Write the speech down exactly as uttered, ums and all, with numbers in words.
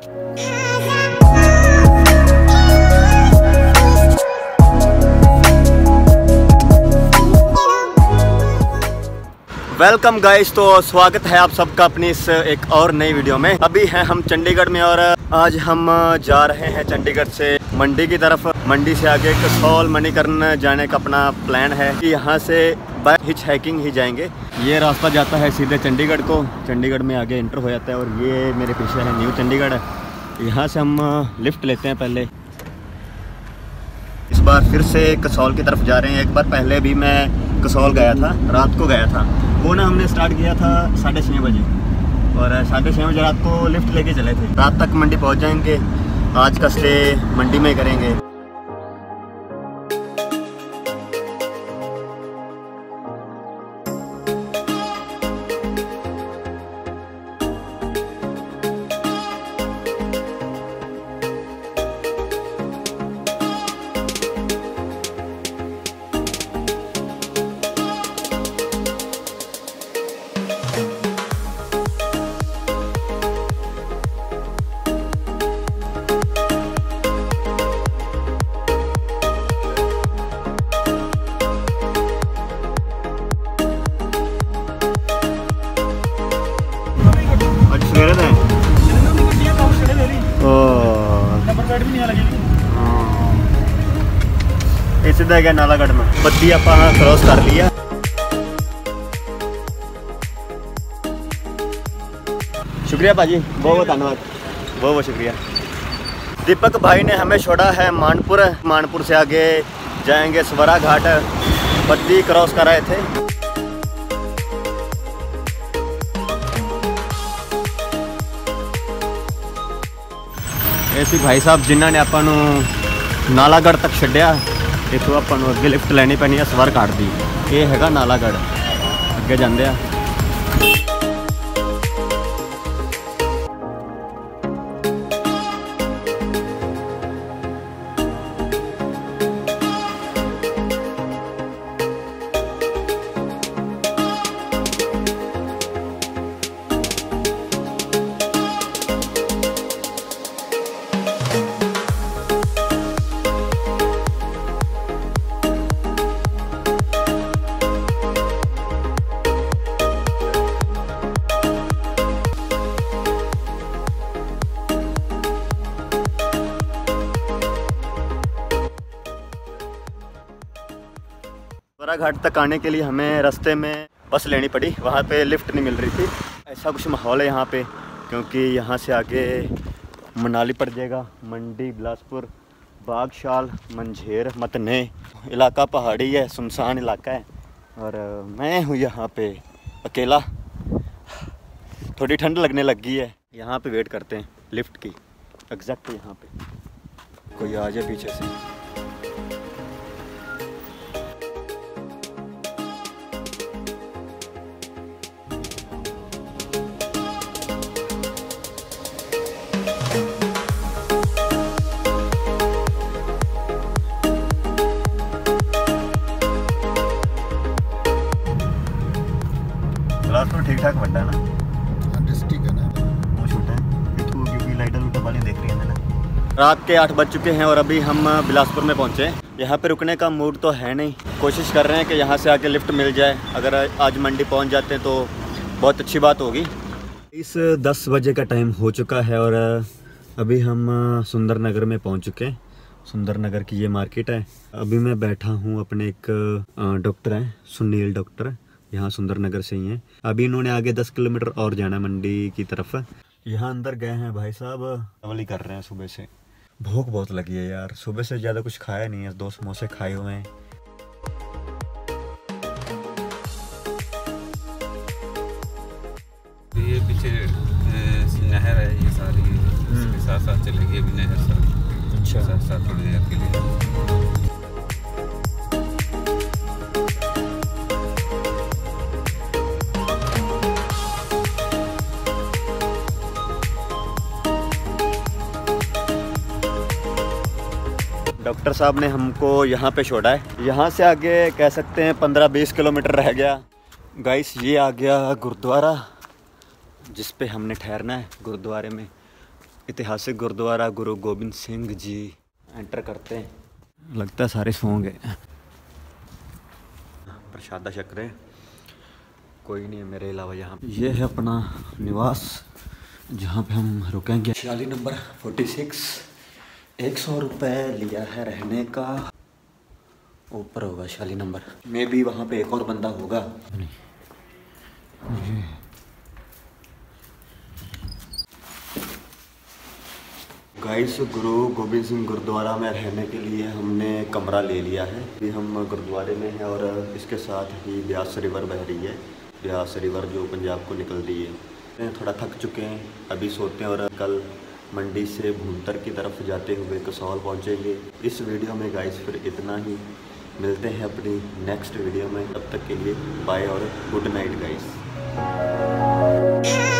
Welcome guys, तो स्वागत है आप सबका अपनी इस एक और नई वीडियो में। अभी हैं हम चंडीगढ़ में और आज हम जा रहे हैं चंडीगढ़ से मंडी की तरफ। मंडी से आगे कसौल मणिकर्ण जाने का अपना प्लान है कि यहाँ से बाय हिच हाइकिंग ही जाएंगे। ये रास्ता जाता है सीधे चंडीगढ़ को, चंडीगढ़ में आगे इंटर हो जाता है और ये मेरे पीछे है न्यू चंडीगढ़। यहाँ से हम लिफ्ट लेते हैं पहले। इस बार फिर से कसौल की तरफ जा रहे हैं। एक बार पहले भी मैं कसौल गया था, रात को गया था। वो ना हमने स्टार्ट किया था साढ़े छः बजे और साढ़े छः बजे रात को लिफ्ट लेके चले थे। रात तक मंडी पहुंच जाएंगे। आज का स्टे मंडी में करेंगे। सीधा गया नालागढ़ में। बत्ती आप क्रॉस कर लिया। शुक्रिया भाजी, बहुत बहुत धन्यवाद, बहुत बहुत शुक्रिया। दीपक भाई ने हमें छोड़ा है मानपुर। मानपुर से आगे जाएंगे स्वरा घाट। बत्ती क्रॉस कर रहे थे। ऐसी भाई साहब जिन्होंने अपन नालागढ़ तक छड्या। इतों अपन अगे लिफ्ट लेनी पैनी है स्वर घाट दी। ये हैगा नालागढ़, अगे जाते हैं। स्वरा घाट तक आने के लिए हमें रास्ते में बस लेनी पड़ी। वहाँ पे लिफ्ट नहीं मिल रही थी। ऐसा कुछ माहौल है यहाँ पे, क्योंकि यहाँ से आगे मनाली पड़ जाएगा। मंडी, बिलासपुर, बागशाल, मंझेर, मतने इलाका पहाड़ी है, सुनसान इलाका है और मैं हूँ यहाँ पे अकेला। थोड़ी ठंड लगने लग गई है। यहाँ पे वेट करते हैं लिफ्ट की। एग्जैक्ट यहाँ पे कोई आ जाए पीछे से। ठीक ठाक बड़ा है ना, डिस्ट्रिक्ट है ना, वो छोटा है इतू, क्योंकि लाइटर लूटर वाली देख रही है ना। रात के आठ बज चुके हैं और अभी हम बिलासपुर में पहुंचे। यहाँ पे रुकने का मूड तो है नहीं। कोशिश कर रहे हैं कि यहाँ से आके लिफ्ट मिल जाए। अगर आज मंडी पहुँच जाते हैं तो बहुत अच्छी बात होगी। इस दस बजे का टाइम हो चुका है और अभी हम सुंदर नगर में पहुँच चुके हैं। सुंदर नगर की ये मार्केट है। अभी मैं बैठा हूँ अपने एक डॉक्टर हैं, सुनील डॉक्टर, यहाँ सुंदर नगर से ही हैं। अभी इन्होंने आगे दस किलोमीटर और जाना मंडी की तरफ। यहाँ अंदर गए हैं भाई साहब, अवली कर रहे हैं सुबह से। भूख बहुत लगी है यार, सुबह से ज़्यादा कुछ खाया नहीं है। दो समोसे खाए हुए हैं। ये पीछे नहर है, ये सारी इसके साथ साथ चलेगी अभी नहर साथ। अच्छा, साथ साथ थोड़ी देर के लिए। डॉक्टर साहब ने हमको यहाँ पे छोड़ा है। यहाँ से आगे कह सकते हैं पंद्रह बीस किलोमीटर रह गया। गाइस ये आ गया गुरुद्वारा जिस पे हमने ठहरना है। गुरुद्वारे में ऐतिहासिक गुरुद्वारा गुरु गोबिंद सिंह जी। एंटर करते हैं, लगता है सारे सो गए। प्रसादा छक रहे, कोई नहीं है मेरे अलावा यहाँ। ये है अपना निवास जहाँ पे हम रुकेंगे। शाली नंबर फोर्टी सिक्स। एक सौ रुपये लिया है रहने का। ऊपर होगा शाली नंबर, मे भी वहाँ पे एक और बंदा होगा। गाइस, गुरु गोबिंद सिंह गुरुद्वारा में रहने के लिए हमने कमरा ले लिया है। अभी हम गुरुद्वारे में हैं और इसके साथ ही ब्यास रिवर बह रही है। ब्यास रिवर जो पंजाब को निकल रही है। थोड़ा थक चुके हैं, अभी सोते हैं और कल मंडी से भूंतर की तरफ जाते हुए कसौल पहुंचेंगे। इस वीडियो में गाइस फिर इतना ही। मिलते हैं अपनी नेक्स्ट वीडियो में, तब तक के लिए बाय और गुड नाइट गाइस।